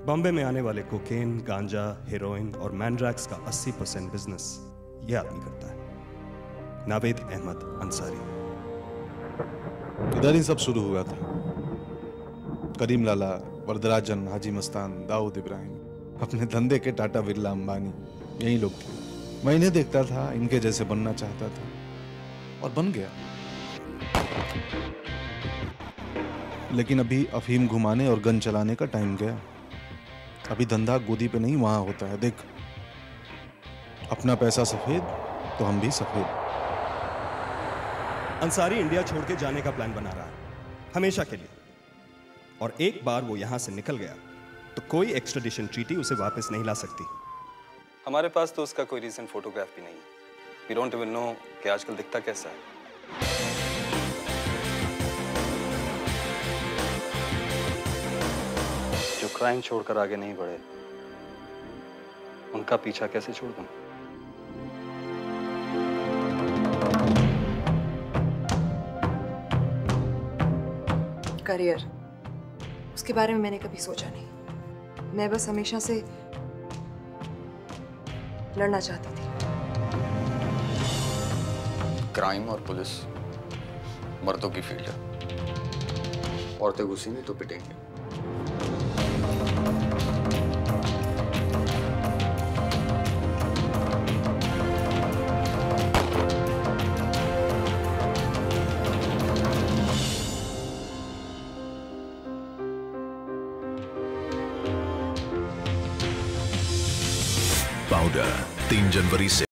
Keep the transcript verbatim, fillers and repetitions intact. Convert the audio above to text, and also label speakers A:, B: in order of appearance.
A: बॉम्बे में आने वाले कोकेन, गांजा, हेरोइन और मैंड्रैक्स का अस्सी परसेंट बिजनेस यह आदमी करता है, नावेद अंसारी।
B: इधर ही सब शुरू हुआ था। करीम लाला, वरदराजन, हाजी मस्तान, दाऊद इब्राहिम, अपने धंधे के टाटा, बिरला, अंबानी, यही लोग थे। मैं इन्हें देखता था, इनके जैसे बनना चाहता था और बन गया। लेकिन अभी अफीम घुमाने और गन चलाने का टाइम गया। अभी धंधा गोदी पे नहीं, वहां होता है। देख, अपना पैसा सफेद तो हम भी सफेद।
A: अंसारी इंडिया छोड़ के जाने का प्लान बना रहा है, हमेशा के लिए। और एक बार वो यहां से निकल गया तो कोई एक्स्ट्राडिशन ट्रीटी उसे वापस नहीं ला सकती।
C: हमारे पास तो उसका कोई रीसेंट फोटोग्राफ भी नहीं है। वी डोंट इवन नो कि आजकल दिखता कैसा है। जो क्राइम छोड़कर आगे नहीं बढ़े, उनका पीछा कैसे छोड़ दूं?
D: करियर, उसके बारे में मैंने कभी सोचा नहीं। मैं बस हमेशा से लड़ना चाहती थी।
C: क्राइम और पुलिस मर्दों की फील्ड है। औरतें घुसेंगी तो पिटेंगे।
E: पाउडर तीन जनवरी से